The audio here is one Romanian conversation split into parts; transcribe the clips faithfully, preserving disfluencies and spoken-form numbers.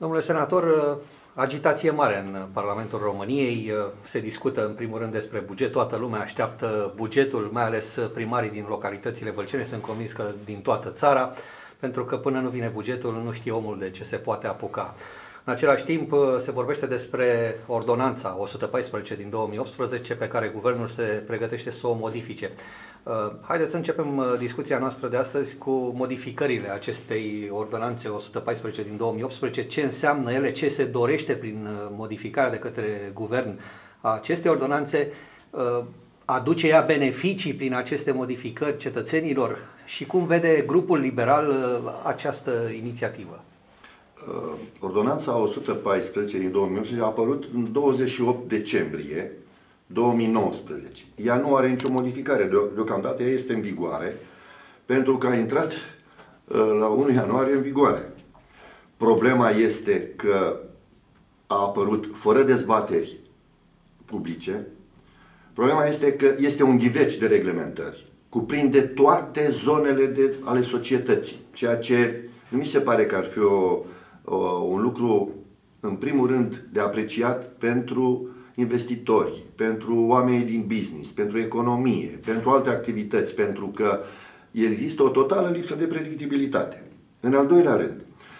Domnule senator, agitație mare în Parlamentul României, se discută în primul rând despre buget, toată lumea așteaptă bugetul, mai ales primarii din localitățile vâlcene, sunt convins că din toată țara, pentru că până nu vine bugetul nu știe omul de ce se poate apuca. În același timp se vorbește despre ordonanța o sută paisprezece din două mii optsprezece pe care guvernul se pregătește să o modifice. Haideți să începem discuția noastră de astăzi cu modificările acestei ordonanțe o sută paisprezece din două mii optsprezece, ce înseamnă ele, ce se dorește prin modificarea de către guvern a acestei ordonanțe, aduce ea beneficii prin aceste modificări cetățenilor și cum vede grupul liberal această inițiativă? Ordonanța o sută paisprezece din două mii optsprezece a apărut în douăzeci și opt decembrie două mii nouăsprezece. Ea nu are nicio modificare, deocamdată ea este în vigoare, pentru că a intrat la unu ianuarie în vigoare. Problema este că a apărut fără dezbateri publice. Problema este că este un ghiveci de reglementări. Cuprinde toate zonele de, ale societății, ceea ce nu mi se pare că ar fi o, o, un lucru, în primul rând, de apreciat pentru investitori, pentru oamenii din business, pentru economie, pentru alte activități, pentru că există o totală lipsă de predictibilitate. În al doilea rând,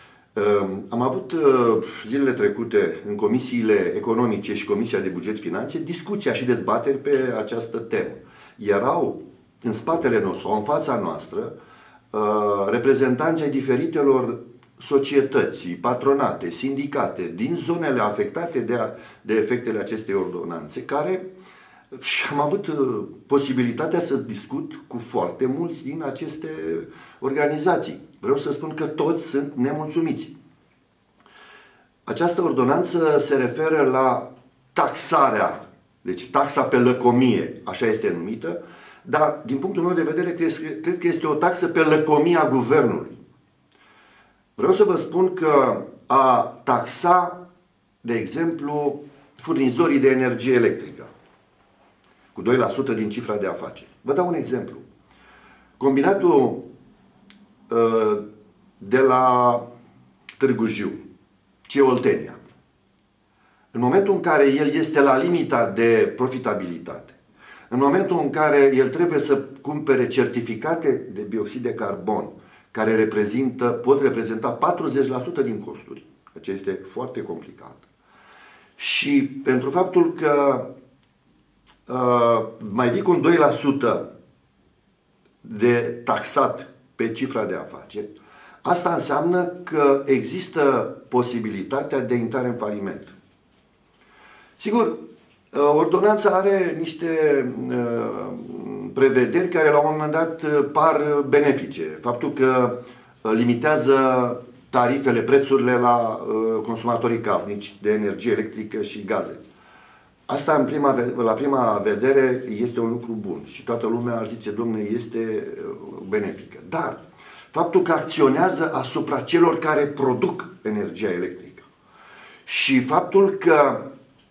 am avut zilele trecute în comisiile economice și Comisia de Buget Finanțe discuția și dezbateri pe această temă. Erau în spatele nostru, în fața noastră, reprezentanții diferitelor societăți, patronate, sindicate din zonele afectate de, a, de efectele acestei ordonanțe, care și am avut uh, posibilitatea să discut cu foarte mulți din aceste organizații. Vreau să spun că toți sunt nemulțumiți. Această ordonanță se referă la taxarea, deci taxa pe lăcomie, așa este numită, dar din punctul meu de vedere cred că este o taxă pe lăcomia guvernului. Vreau să vă spun că a taxa, de exemplu, furnizorii de energie electrică cu doi la sută din cifra de afaceri. Vă dau un exemplu. Combinatul uh, de la Târgu Jiu, C E Oltenia, în momentul în care el este la limita de profitabilitate, în momentul în care el trebuie să cumpere certificate de bioxid de carbon, care reprezintă, pot reprezenta patruzeci la sută din costuri. Aceea este foarte complicat. Și pentru faptul că uh, mai vii cu un doi la sută de taxat pe cifra de afaceri, asta înseamnă că există posibilitatea de intrare în faliment. Sigur, ordonanța are niște uh, prevederi care la un moment dat par benefice. Faptul că limitează tarifele, prețurile la uh, consumatorii casnici de energie electrică și gaze. Asta în prima, la prima vedere este un lucru bun și toată lumea ar zice, domnule, este benefică. Dar faptul că acționează asupra celor care produc energia electrică și faptul că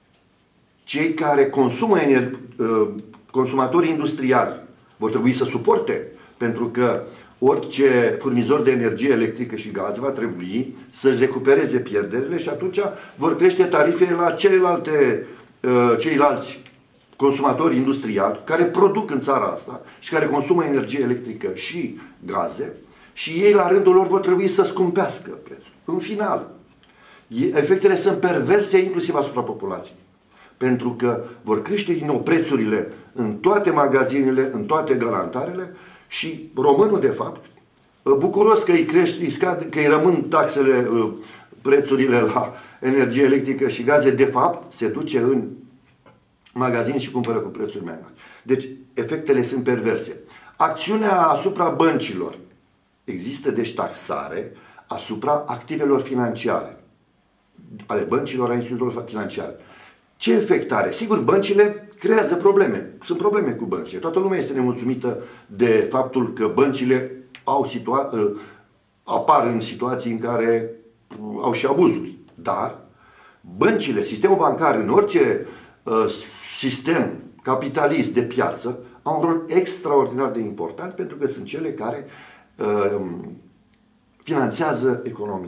cei care consumă energie, consumatorii industriali vor trebui să suporte, pentru că orice furnizor de energie electrică și gaz va trebui să-și recupereze pierderile și atunci vor crește tarifele la celelalte, ceilalți consumatori industriali care produc în țara asta și care consumă energie electrică și gaze și ei la rândul lor vor trebui să scumpească prețul. În final, efectele sunt perverse inclusiv asupra populației. Pentru că vor crește din nou prețurile în toate magazinele, în toate galantarele și românul, de fapt, bucuros că îi, crește, îi, scade, că îi rămân taxele, prețurile la energie electrică și gaze, de fapt, se duce în magazin și cumpără cu prețuri mai mari. Deci, efectele sunt perverse. Acțiunea asupra băncilor. Există, deci, taxare asupra activelor financiare, ale băncilor, a instituțiilor financiare. Ce efect are? Sigur, băncile creează probleme. Sunt probleme cu băncile. Toată lumea este nemulțumită de faptul că băncile au situa- apar în situații în care au și abuzuri. Dar băncile, sistemul bancar, în orice uh, sistem capitalist de piață, au un rol extraordinar de important pentru că sunt cele care uh, finanțează economia.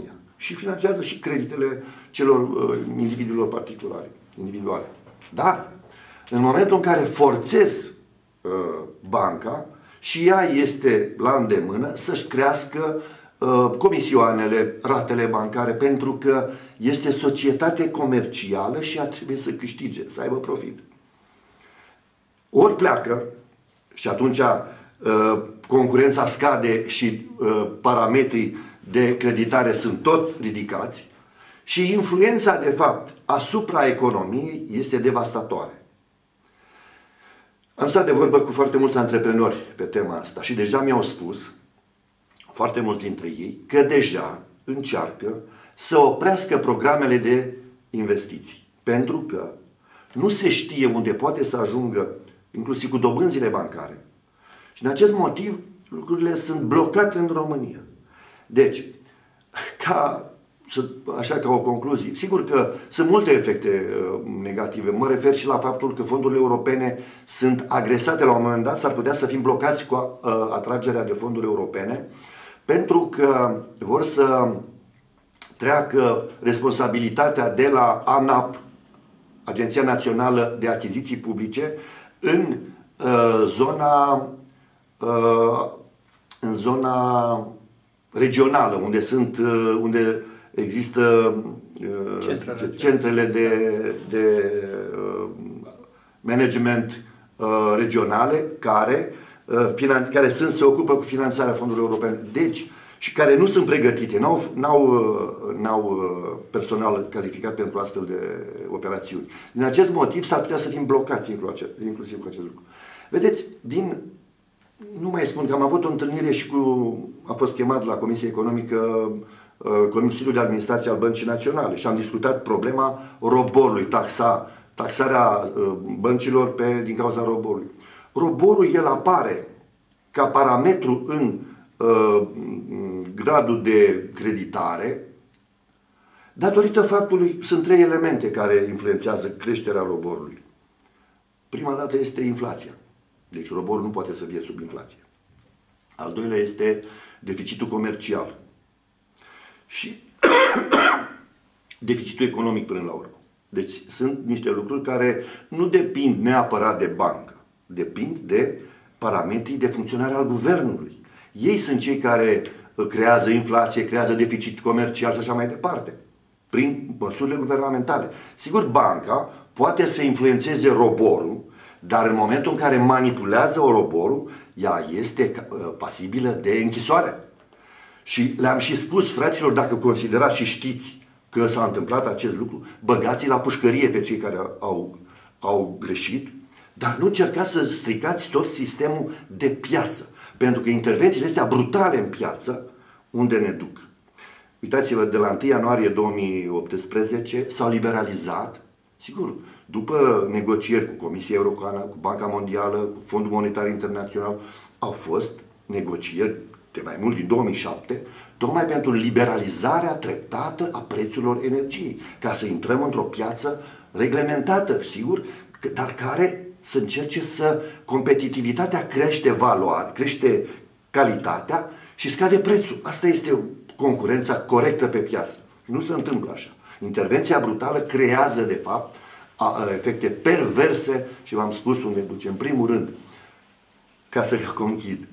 și finanțează și creditele celor uh, individuilor particulare, individuale. Dar, în momentul în care forțez uh, banca, și ea este la îndemână să-și crească uh, comisioanele, ratele bancare, pentru că este societate comercială și ea trebuie să câștige, să aibă profit. Ori pleacă și atunci uh, concurența scade și uh, parametrii de creditare sunt tot ridicați și influența, de fapt, asupra economiei este devastatoare. Am stat de vorbă cu foarte mulți antreprenori pe tema asta și deja mi-au spus, foarte mulți dintre ei, că deja încearcă să oprească programele de investiții. Pentru că nu se știe unde poate să ajungă, inclusiv cu dobânzile bancare. Și din acest motiv, lucrurile sunt blocate în România. Deci, ca, așa ca o concluzie, sigur că sunt multe efecte uh, negative. Mă refer și la faptul că fondurile europene sunt agresate la un moment dat, s-ar putea să fim blocați cu uh, atragerea de fonduri europene, pentru că vor să treacă responsabilitatea de la ANAP, Agenția Națională de Achiziții Publice, în uh, zona uh, în zona regională, unde sunt uh, unde există uh, centrele, centrele de, de uh, management uh, regionale care, uh, care sunt, se ocupă cu finanțarea fondurilor europene. Deci, și care nu sunt pregătite, n-au, n-au, n-au personal calificat pentru astfel de operațiuni. Din acest motiv s-ar putea să fim blocați inclusiv cu acest lucru. Vedeți, din, nu mai spun că am avut o întâlnire și cu, a fost chemat la Comisia Economică Consiliul de Administrație al Băncii Naționale și am discutat problema roborului, taxa, taxarea băncilor pe, din cauza roborului. Roborul, el apare ca parametru în gradul de creditare datorită faptului, sunt trei elemente care influențează creșterea roborului. Prima dată este inflația. Deci roborul nu poate să fie sub inflație. Al doilea este deficitul comercial. Și deficitul economic până la urmă. Deci sunt niște lucruri care nu depind neapărat de bancă. Depind de parametrii de funcționare al guvernului. Ei sunt cei care creează inflație, creează deficit comercial și așa mai departe, prin măsurile guvernamentale. Sigur, banca poate să influențeze roborul, dar în momentul în care manipulează roborul, ea este pasibilă de închisoare. Și le-am și spus, fraților, dacă considerați și știți că s-a întâmplat acest lucru, băgați la pușcărie pe cei care au, au greșit, dar nu încercați să stricați tot sistemul de piață. Pentru că intervențiile astea brutale în piață, unde ne duc? Uitați-vă, de la întâi ianuarie două mii optsprezece s-au liberalizat, sigur, după negocieri cu Comisia Europeană, cu Banca Mondială, cu Fondul Monetar Internațional, au fost negocieri de mai mult din două mii șapte, tocmai pentru liberalizarea treptată a prețurilor energiei, ca să intrăm într-o piață reglementată, sigur, dar care să încerce să competitivitatea crește valoare, crește calitatea și scade prețul. Asta este concurența corectă pe piață. Nu se întâmplă așa. Intervenția brutală creează, de fapt, efecte perverse și v-am spus unde duce. În primul rând, ca să conchid,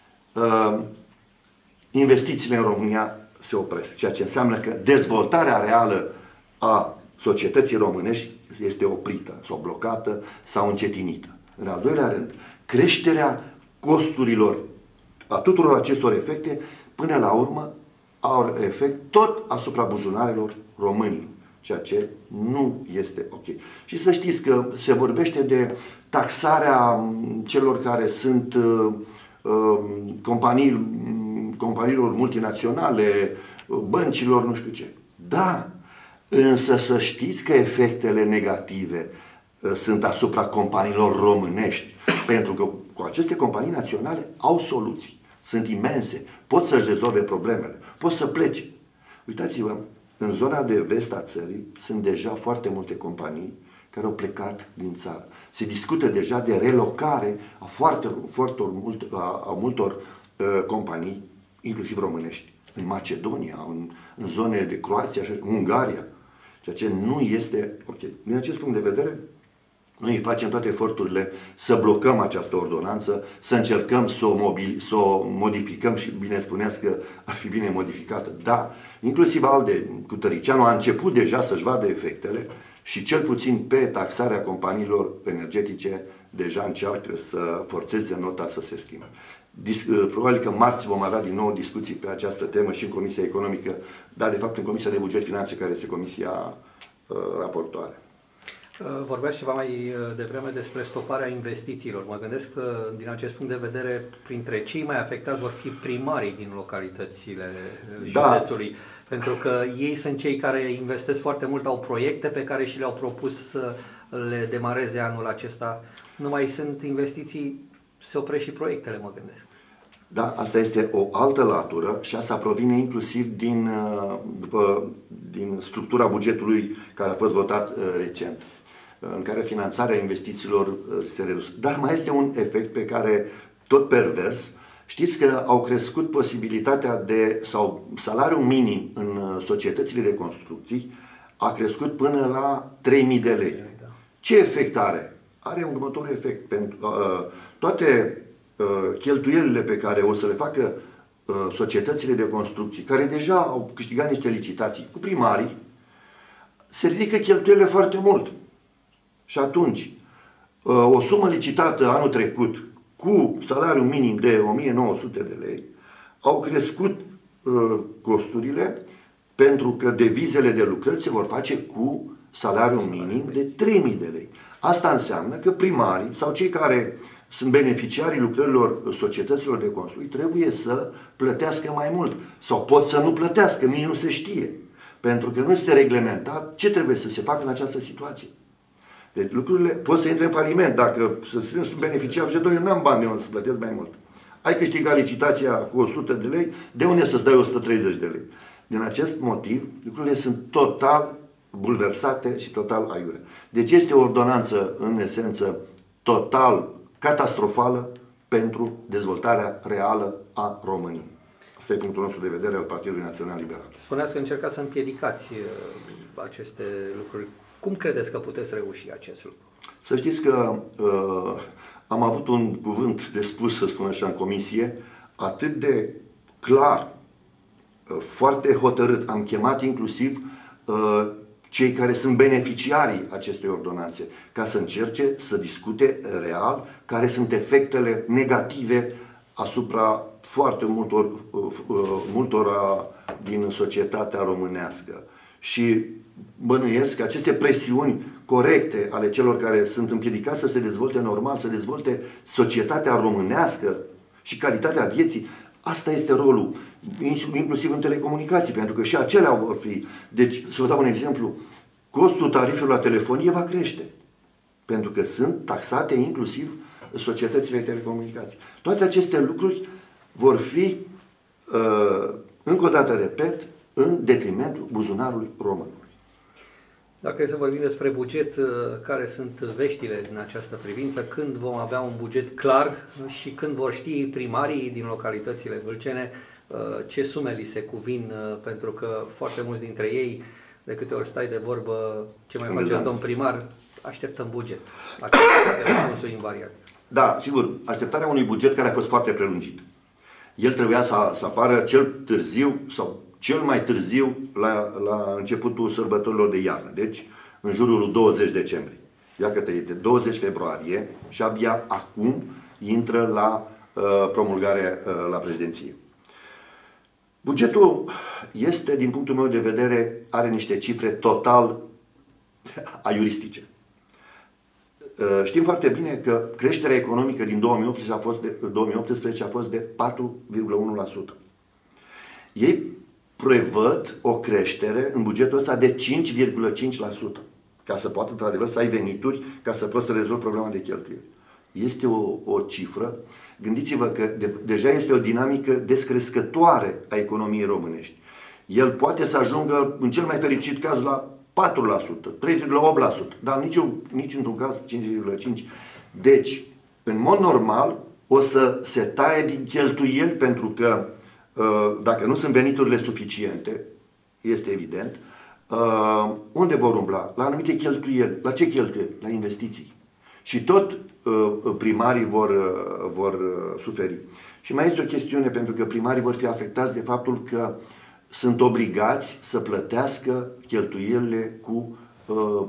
investițiile în România se opresc, ceea ce înseamnă că dezvoltarea reală a societății românești este oprită, sau blocată, sau încetinită. În al doilea rând, creșterea costurilor a tuturor acestor efecte, până la urmă, au efect tot asupra buzunarelor românilor, ceea ce nu este ok. Și să știți că se vorbește de taxarea celor care sunt uh, uh, companii, companiilor multinaționale, băncilor, nu știu ce. Da, însă să știți că efectele negative uh, sunt asupra companiilor românești, pentru că cu aceste companii naționale au soluții. Sunt imense, pot să-și rezolve problemele, pot să plece. Uitați-vă, în zona de vest a țării sunt deja foarte multe companii care au plecat din țară. Se discută deja de relocare a foarte, foarte mult, a, a multor uh, companii, inclusiv românești. în Macedonia, în, în zone de Croația, în Ungaria, ceea ce nu este ok. Din acest punct de vedere, noi facem toate eforturile să blocăm această ordonanță, să încercăm să o, mobil, să o modificăm și bine spuneați că ar fi bine modificată. Da, inclusiv ALDE cu Tăricianu a început deja să-și vadă efectele și cel puțin pe taxarea companiilor energetice deja încearcă să forțeze nota să se schimbe. Probabil că marți vom avea din nou discuții pe această temă și în Comisia Economică, dar de fapt în Comisia de Buget Finanțe, care este comisia uh, raportoare. Vorbeați ceva mai devreme despre stoparea investițiilor. Mă gândesc că, din acest punct de vedere, printre cei mai afectați vor fi primarii din localitățile da. județului. Pentru că ei sunt cei care investesc foarte mult, au proiecte pe care și le-au propus să le demareze anul acesta. Nu mai sunt investiții, se opresc și proiectele, mă gândesc. Da, asta este o altă latură și asta provine inclusiv din, după, din structura bugetului care a fost votat recent, în care finanțarea investițiilor este redusă. Dar mai este un efect pe care, tot pervers, știți că au crescut posibilitatea de, sau salariul minim în societățile de construcții a crescut până la trei mii de lei. Ce efect are? Are următorul efect. Pentru uh, toate uh, cheltuielile pe care o să le facă uh, societățile de construcții, care deja au câștigat niște licitații cu primarii, se ridică cheltuielile foarte mult. Și atunci, o sumă licitată anul trecut cu salariul minim de o mie nouă sute de lei, au crescut costurile pentru că devizele de lucrări se vor face cu salariul minim de trei mii de lei. Asta înseamnă că primarii sau cei care sunt beneficiarii lucrărilor societăților de construcții trebuie să plătească mai mult. Sau pot să nu plătească, nici nu se știe. Pentru că nu este reglementat ce trebuie să se facă în această situație. Deci lucrurile pot să intre în faliment. Dacă să sunt beneficiar, zice, eu n-am bani de unde să plătesc mai mult. Ai câștigat licitația cu o sută de lei, de unde să-ți dai o sută treizeci de lei? Din acest motiv, lucrurile sunt total bulversate și total aiure. Deci este o ordonanță, în esență, total catastrofală pentru dezvoltarea reală a României. Asta e punctul nostru de vedere al Partidului Național Liberal. Spuneați că încercați să împiedicați aceste lucruri. Cum credeți că puteți reuși acest lucru? Să știți că uh, am avut un cuvânt de spus, să spun așa, în comisie, atât de clar, uh, foarte hotărât. Am chemat inclusiv uh, cei care sunt beneficiarii acestei ordonanțe, ca să încerce să discute real care sunt efectele negative asupra foarte multor, uh, uh, multora din societatea românească. Și bănuiesc că aceste presiuni corecte ale celor care sunt împiedicați să se dezvolte normal, să dezvolte societatea românească și calitatea vieții, asta este rolul, inclusiv în telecomunicații, pentru că și acelea vor fi. Deci, să vă dau un exemplu, costul tarifelor la telefonie va crește, pentru că sunt taxate inclusiv societățile de telecomunicații. Toate aceste lucruri vor fi, încă o dată repet, în detrimentul buzunarului românului. Dacă e să vorbim despre buget, care sunt veștile din această privință, când vom avea un buget clar și când vor ști primarii din localitățile vâlcene ce sume li se cuvin, pentru că foarte mulți dintre ei, de câte ori stai de vorbă, ce mai faceți, domn primar, așteptăm buget. Acesta este răspunsul invariabil. Da, sigur, așteptarea unui buget care a fost foarte prelungit. El trebuia să, să apară cel târziu sau cel mai târziu la, la începutul sărbătorilor de iarnă, deci în jurul douăzeci decembrie. Iată că e de douăzeci februarie și abia acum intră la uh, promulgare uh, la președinție. Bugetul este, din punctul meu de vedere, are niște cifre total aiuristice. Uh, știm foarte bine că creșterea economică din două mii optsprezece a fost de, două mii optsprezece a fost de patru virgulă unu la sută. Ei prevăd o creștere în bugetul ăsta de cinci virgulă cinci la sută, ca să poată, într-adevăr, să ai venituri, ca să poți să rezolvi problema de cheltuieli. Este o, o cifră, gândiți-vă că de, deja este o dinamică descrescătoare a economiei românești. El poate să ajungă, în cel mai fericit caz, la patru la sută, trei virgulă opt la sută, dar nici, nici într-un caz cinci virgulă cinci la sută. Deci, în mod normal, o să se taie din cheltuieli, pentru că dacă nu sunt veniturile suficiente, este evident, unde vor umbla? La anumite cheltuieli. La ce cheltuieli? La investiții. Și tot primarii vor, vor suferi. Și mai este o chestiune, pentru că primarii vor fi afectați de faptul că sunt obligați să plătească cheltuielile cu uh,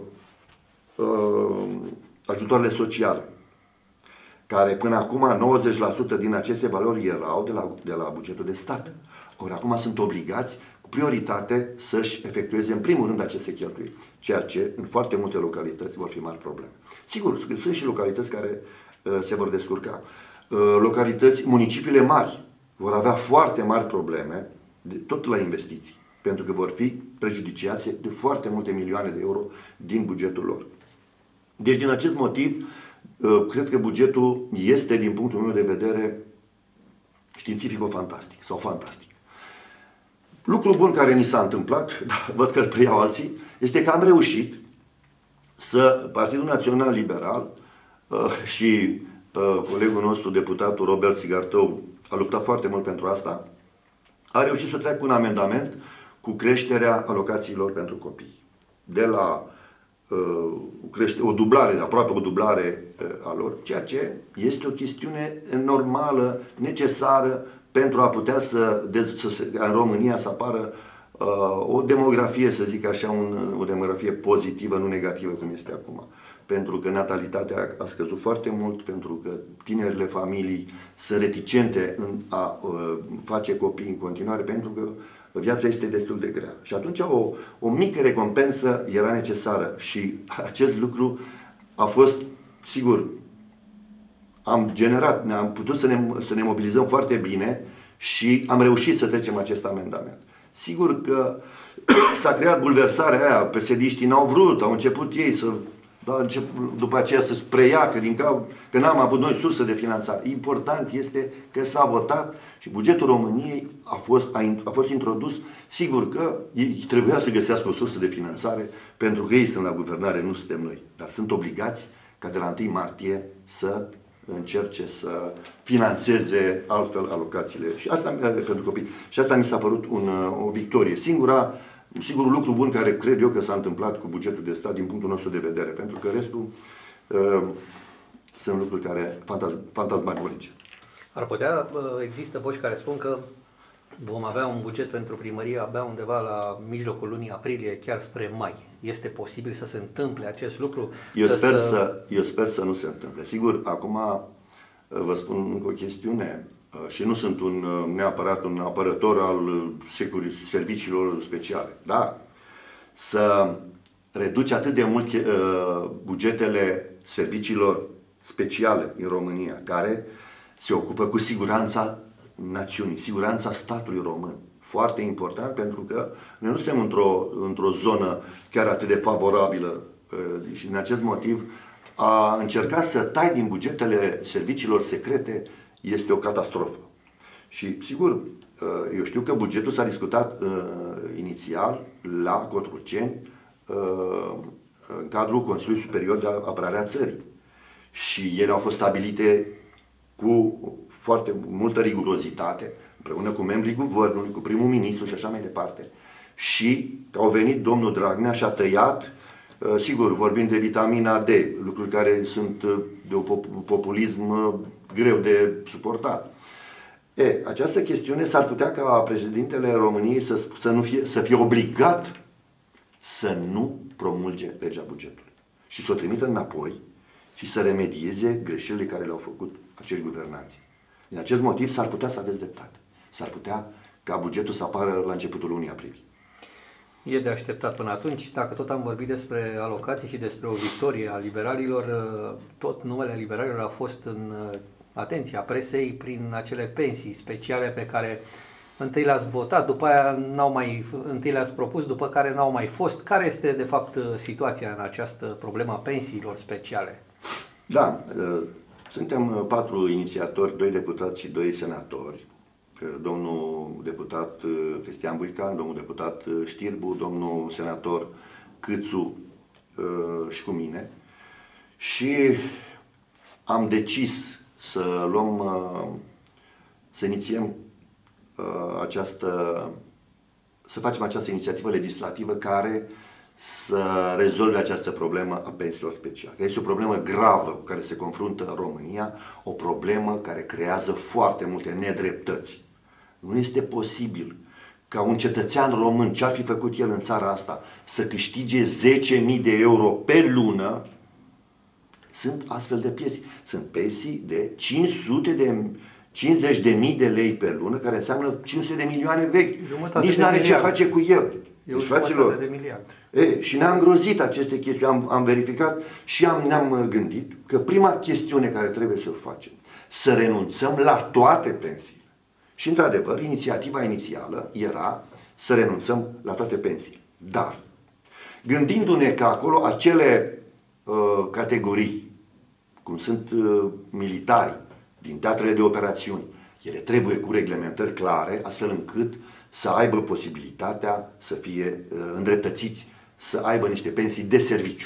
uh, ajutoarele sociale, care până acum nouăzeci la sută din aceste valori erau de la, de la bugetul de stat. Ori acum sunt obligați cu prioritate să-și efectueze în primul rând aceste cheltuieli, ceea ce în foarte multe localități vor fi mari probleme. Sigur, sunt și localități care uh, se vor descurca. Uh, localități, municipiile mari vor avea foarte mari probleme, de, tot la investiții, pentru că vor fi prejudiciați de foarte multe milioane de euro din bugetul lor. Deci, din acest motiv, uh, cred că bugetul este, din punctul meu de vedere, științifico-fantastic sau fantastic. Lucrul bun care ni s-a întâmplat, văd că îl preiau alții, este că am reușit să Partidul Național Liberal uh, și uh, colegul nostru, deputatul Robert Țigartău, a luptat foarte mult pentru asta, a reușit să treacă un amendament cu creșterea alocațiilor pentru copii. De la uh, crește, o dublare, aproape o dublare uh, a lor, ceea ce este o chestiune normală, necesară, pentru a putea să, să se, în România să apară uh, o demografie, să zic așa, un, o demografie pozitivă, nu negativă cum este acum. Pentru că natalitatea a scăzut foarte mult, pentru că tinerile familii sunt reticente în a uh, face copii în continuare, pentru că viața este destul de grea. Și atunci o, o mică recompensă era necesară și acest lucru a fost, sigur, am generat, ne-am putut să ne, să ne mobilizăm foarte bine și am reușit să trecem acest amendament. Sigur că s-a creat bulversarea aia, P S D-știi n-au vrut, au început ei să, da, după aceea să-și preia că, din cau, că n-am avut noi sursă de finanțare. Important este că s-a votat și bugetul României a fost, a, a fost introdus. Sigur că ei trebuia să găsească o sursă de finanțare, pentru că ei sunt la guvernare, nu suntem noi. Dar sunt obligați ca de la întâi martie să încerce să finanțeze altfel alocațiile. Și asta pentru copii. Și asta mi s-a părut un, o victorie. Singura, singurul lucru bun care cred eu că s-a întâmplat cu bugetul de stat din punctul nostru de vedere. Pentru că restul uh, sunt lucruri care fantasm, fantasmagorice. Ar putea, există voci care spun că vom avea un buget pentru primărie abia undeva la mijlocul lunii aprilie, chiar spre mai. Este posibil să se întâmple acest lucru? Eu, să sper, să... să, eu sper să nu se întâmple. Sigur, acum vă spun încă o chestiune și nu sunt un, neapărat un apărător al serviciilor speciale. Dar să reduci atât de mult uh, bugetele serviciilor speciale în România, care se ocupă cu siguranța națiunii, siguranța statului român. Foarte important, pentru că noi nu suntem într-o într-o zonă chiar atât de favorabilă și din acest motiv a încerca să tai din bugetele serviciilor secrete este o catastrofă. Și sigur, eu știu că bugetul s-a discutat uh, inițial la Cotroceni uh, în cadrul Consiliului Superior de Apărare a Țării. Și ele au fost stabilite cu foarte multă rigurozitate, împreună cu membrii guvernului, cu primul ministru și așa mai departe. Și au venit domnul Dragnea și a tăiat, sigur, vorbind de vitamina D, lucruri care sunt de un populism greu de suportat. E, această chestiune s-ar putea ca președintele României să, să, nu fie, să fie obligat să nu promulge legea bugetului și să o trimită înapoi și să remedieze greșelile care le-au făcut acești guvernanți. Din acest motiv s-ar putea să aveți dreptate. S-ar putea ca bugetul să apară la începutul lunii aprilie. E de așteptat până atunci. Dacă tot am vorbit despre alocații și despre o victorie a liberalilor, tot numele liberalilor a fost în atenția presei prin acele pensii speciale pe care întâi le-ați votat, după aia n-au mai, întâi le-ați propus, după care n-au mai fost. Care este de fapt situația în această problemă a pensiilor speciale? Da, suntem patru inițiatori, doi deputați și doi senatori. Domnul deputat Cristian Buican, domnul deputat Știrbu, domnul senator Câțu și cu mine. Și am decis să luăm, să inițiem această, să facem această inițiativă legislativă care să rezolve această problemă a pensiilor speciale. Este o problemă gravă cu care se confruntă România, o problemă care creează foarte multe nedreptăți. Nu este posibil ca un cetățean român, ce ar fi făcut el în țara asta, să câștige zece mii de euro pe lună. Sunt astfel de pensii. Sunt pensii de cinci sute de cincizeci de mii de lei pe lună, care înseamnă cinci sute de milioane vechi. Jumătate Nici de nu are ce miliard. face cu el. E Deci, o fraților, de miliard. e, și ne-am îngrozit aceste chestiuni, am, am verificat și am, ne-am gândit că prima chestiune care trebuie să o facem, să renunțăm la toate pensiile. Și, într-adevăr, inițiativa inițială era să renunțăm la toate pensiile. Dar, gândindu-ne că acolo acele uh, categorii, cum sunt uh, militarii, din teatrele de operațiuni, ele trebuie cu reglementări clare, astfel încât să aibă posibilitatea să fie uh, îndreptățiți, să aibă niște pensii de serviciu.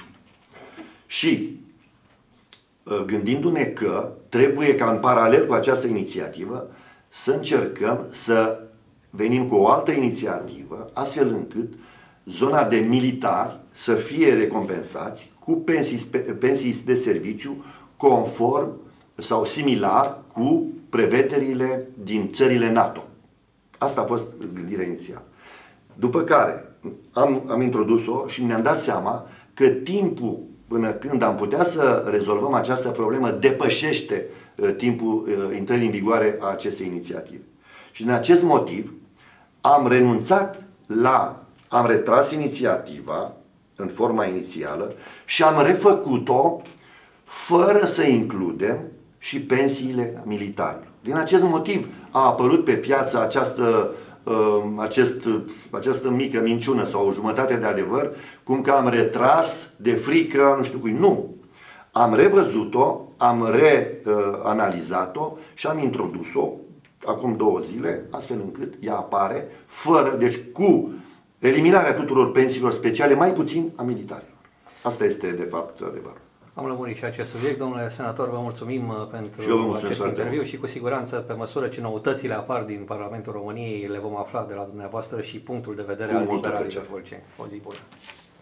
Și uh, gândindu-ne că trebuie ca în paralel cu această inițiativă să încercăm să venim cu o altă inițiativă, astfel încât zona de militari să fie recompensați cu pensii, pensii de serviciu conform sau similar cu prevederile din țările NATO. Asta a fost gândirea inițială. După care am, am introdus-o și ne-am dat seama că timpul până când am putea să rezolvăm această problemă depășește uh, timpul uh, intrării în vigoare a acestei inițiative. Și din acest motiv am renunțat la, am retras inițiativa în forma inițială și am refăcut-o fără să includem și pensiile militarilor. Din acest motiv a apărut pe piață această, uh, acest, această mică minciună sau o jumătate de adevăr, cum că am retras de frică, nu știu cui. Nu. Am revăzut-o, am reanalizat-o și am introdus-o acum două zile, astfel încât ea apare fără, deci cu eliminarea tuturor pensiilor speciale, mai puțin a militarilor. Asta este, de fapt, adevărul. Am lămurit și acest subiect. Domnule senator, vă mulțumim pentru și eu vă mulțumesc acest interviu și cu siguranță, pe măsură ce noutățile apar din Parlamentul României, le vom afla de la dumneavoastră și punctul de vedere cu al multă liberalilor plăcere. Vâlceni. O zi bună!